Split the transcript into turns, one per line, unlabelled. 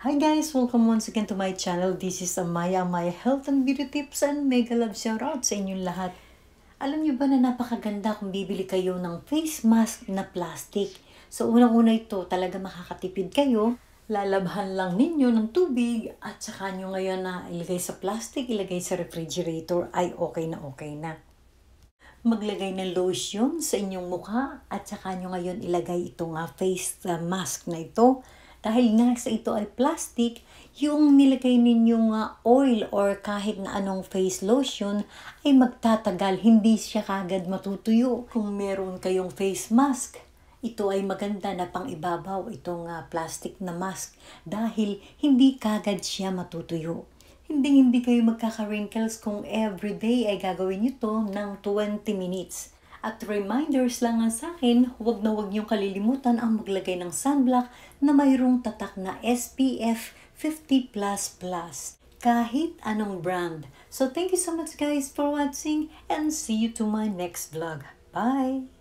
Hi guys! Welcome once again to my channel. This is Amaya, my health and beauty tips and mega love shoutout sa inyong lahat. Alam niyo ba na napakaganda kung bibili kayo ng face mask na plastic? So unang-una ito, talaga makakatipid kayo. Lalabhan lang ninyo ng tubig at saka nyo ngayon na ilagay sa plastic, ilagay sa refrigerator ay okay na. Maglagay ng lotion sa inyong mukha at saka nyo ngayon ilagay itong face mask na ito. Dahil nga sa ito ay plastic, yung nilagay ninyong oil or kahit na anong face lotion ay magtatagal, hindi siya kagad matutuyo. Kung meron kayong face mask, ito ay maganda na pang-ibabaw itong plastic na mask dahil hindi kagad siya matutuyo. Hindi kayo magkaka-wrinkles kung everyday ay gagawin nyo to ng 20 minutes. At reminders lang nga sa akin, huwag niyong kalilimutan ang maglagay ng sunblock na mayroong tatak na SPF 50++. Kahit anong brand. So thank you so much guys for watching and see you to my next vlog. Bye!